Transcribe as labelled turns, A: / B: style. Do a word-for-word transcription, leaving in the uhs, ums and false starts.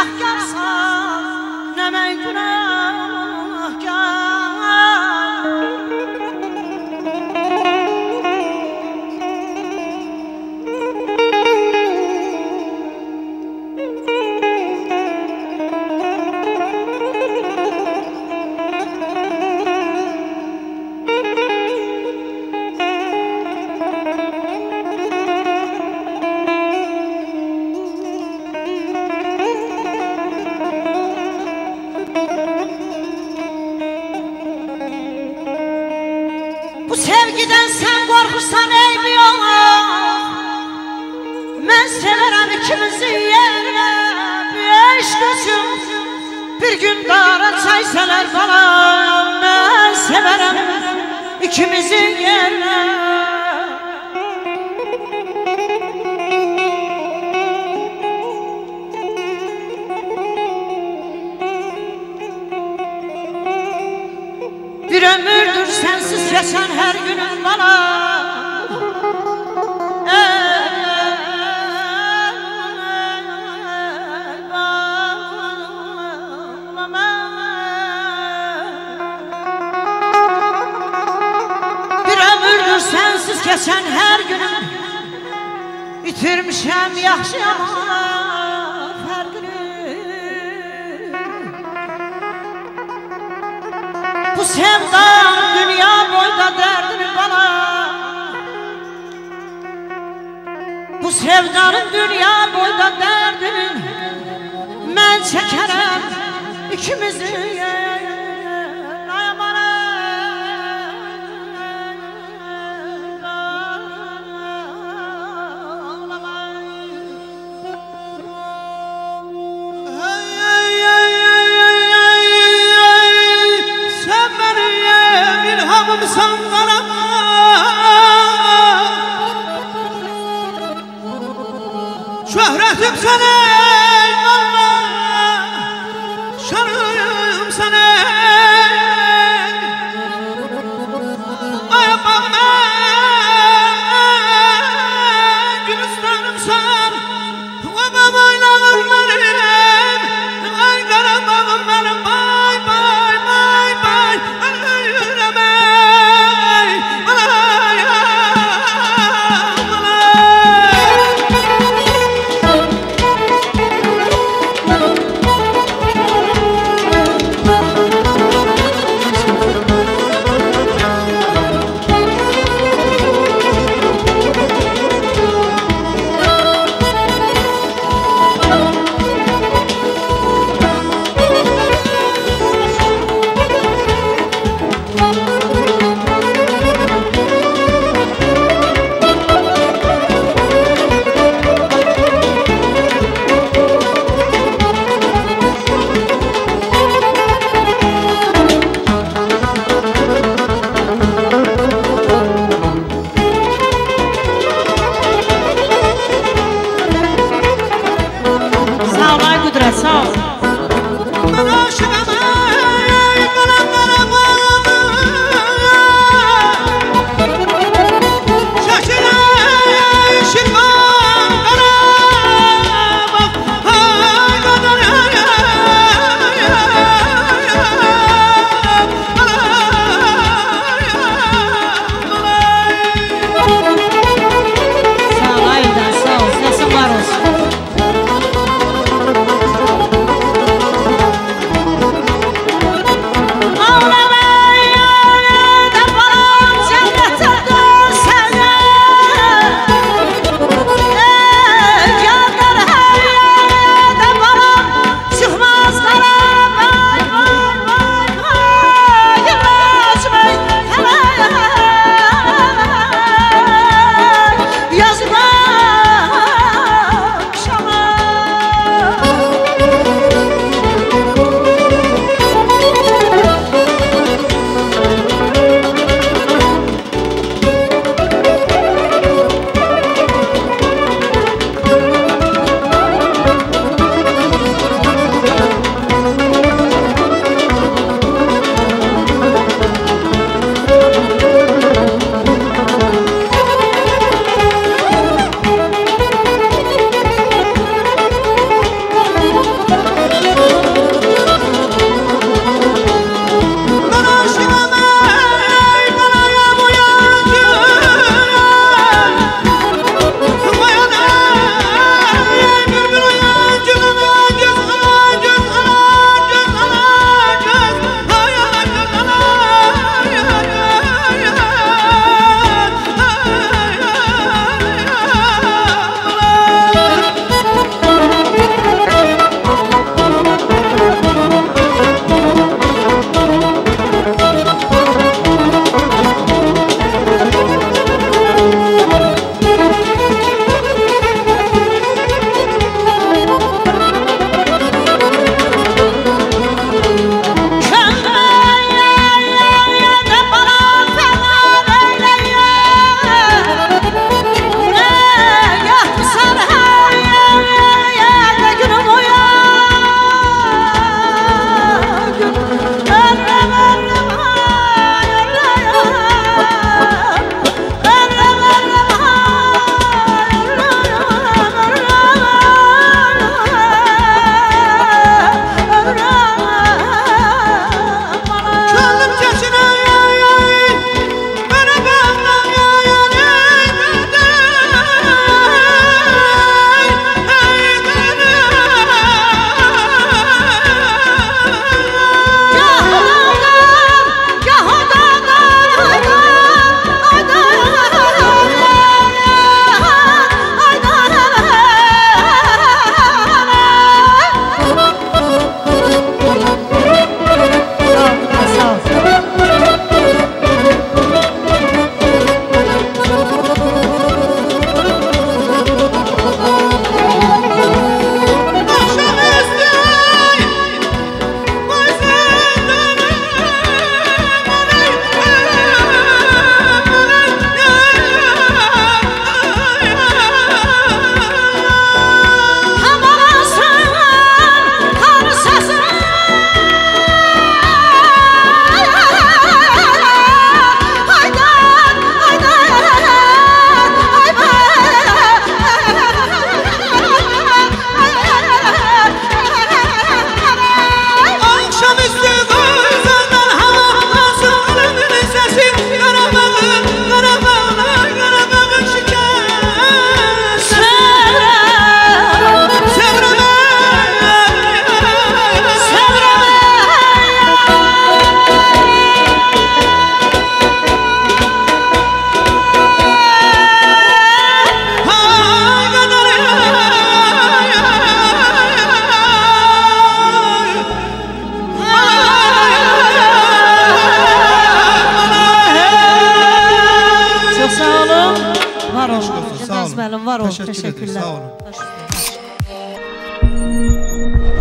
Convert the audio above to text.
A: günahkarsan, ne mən günahkar. Bu sevgiden sen korkursan eybi yok. Ben severim ikimizin yerine. Bir eş gözüm bir gün dara çay seler bana. Ben severim ikimizin yerine. Bir ömürdür sensiz geçen her günüm bana. Bir ömürdür sensiz geçen her günüm. Bitirmişem yaxşı ama her günüm. Bu sevdan dünya boyda derdini bana. Bu sevdanın dünya boyda derdini mən çəkərəm ikimizin.
B: Şöhretim sana Allah, şanım sana. Ayağım ben, gülistanım sen. Babam oynağım benim, ay karabağım benim. Bay bay bay bay, ölürüm ey,
A: olun, var olun.
B: Teşekkür ederiz,
A: Teşekkürler.
B: sağ olun.
A: Baş üstüne.